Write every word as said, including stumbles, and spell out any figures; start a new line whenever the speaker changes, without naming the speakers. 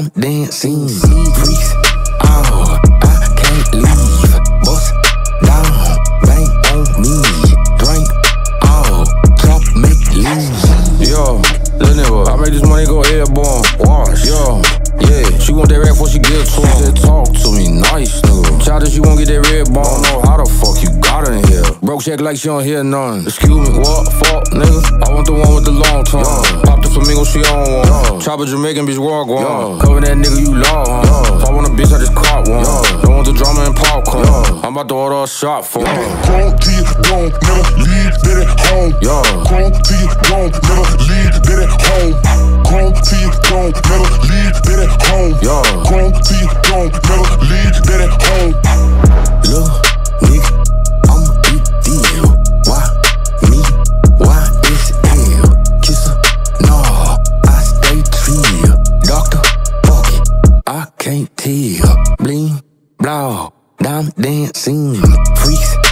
I'm dancing, freaks. Oh, I can't leave. Bust down, bang on me. Drink, oh, drop, make leave.
Yo, little nigga, I made this money go airborne. Wash, yo, yeah. She want that rap before she give to him. Talk to me, nice nigga. Childish, you won't get that red bone. Don't know how the fuck you got in here. Broke check like she don't hear none. Excuse me, what? Fuck, nigga. I want the one with the long tongue. Yo. Pop the flamingo, she on one. Yo. Chopper Jamaican, bitch, walk one. Yo. Cover that nigga, you law, huh? Yo. If I want a bitch, I just caught one. Yo. Don't want the drama and popcorn. Yo. I'm about to order a shot for him.
Grown till you gone, never leave that at home.
Yo.
Grown till you gone, never leave that at home. Grown till you gone, never leave that at home.
Yo.
Grown till you gone, never leave that at home.
Look, nigga, I'm a big deal. Why me? Why is ill? Kiss her? No, I stay chill. Doctor, fuck it, I can't tell. Bling, blow, I'm dancing, freaks.